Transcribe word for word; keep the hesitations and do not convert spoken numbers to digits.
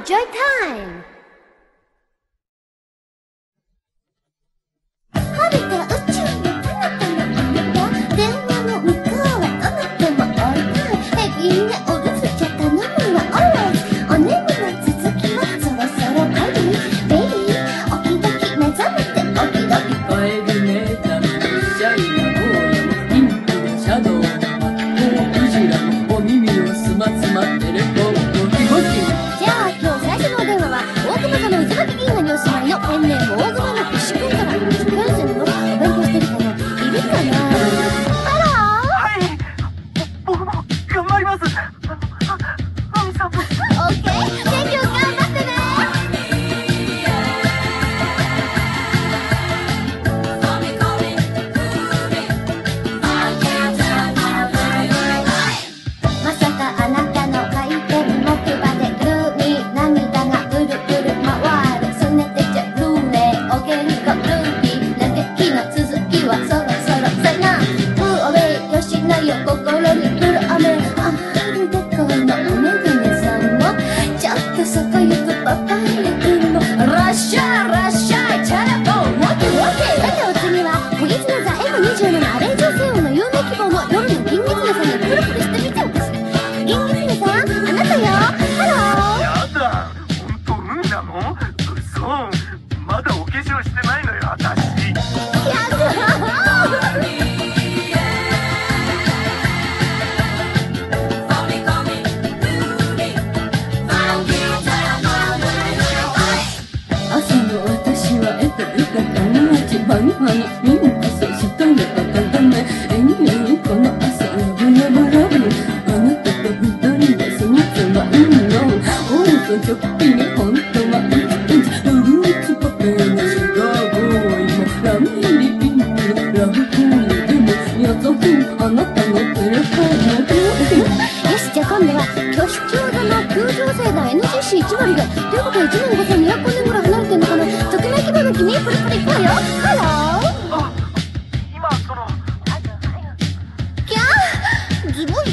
Joy time! 遥か宇宙の彼方の間、電話の向こうはどなたもおいない。ヘビーなお留守じゃ頼むわ、always。お眠の続きはそろそろ帰る。ベイビー、おきどき目覚めて、おきどき。 聞こえるね、ダメシャイな坊やも、ピンクのシャドウも、クジラも、お耳をすまつまってレポート、キモキ。 じゃあ今日最初のお電話は大熊座の渦巻き銀河にお住まいのペンネーム大熊の牛くんから。受験生のお勉強してるかな、いるかな。ハロー。 はい、僕も頑張ります。あみさんも。 オッケー、勉強頑張ってね。 まさかあなたの回転木馬でグルーミー、涙がぐるぐる回る。すねてちゃルーレー、おげんこルービー、嘆きの続きはそろそろさな。ムーおべいよしなよ、心に来る雨。あるでこのおめぐねさんもちょっとそこ行くパパイヤ君もらっしゃいらっしゃい、チャラポンワキワキ。 さてお次は小狐座 エムにじゅうなな アレンジョ星雲の有名希望の夜の銀狐さんにプルプルしてみちゃおうかしら。銀狐さん、あなたよ。ハロー。 やだ、本当運なの？嘘、まだお化粧してないのよ、私。 やだー。 朝の私はエトリカカナチバニバニミンクソシトネバカダメエニエニこの朝ラブラブラブ、あなたと二人で過ごせばいいの。おうそちょっぴり本当はインチフルーツパフェのシガーボーイもラメリピンクラブコールでもやぞくあなたのテレフォンのよし、じゃあ今度は挙手調座の空上星団 エヌジーシーいちまるよんということでいちまんごせんにひゃくねんぐらい離れてんのかな。匿名希望の君、プリプリ行こうよ。ハロー。 あ、今その。 キャー、ズボン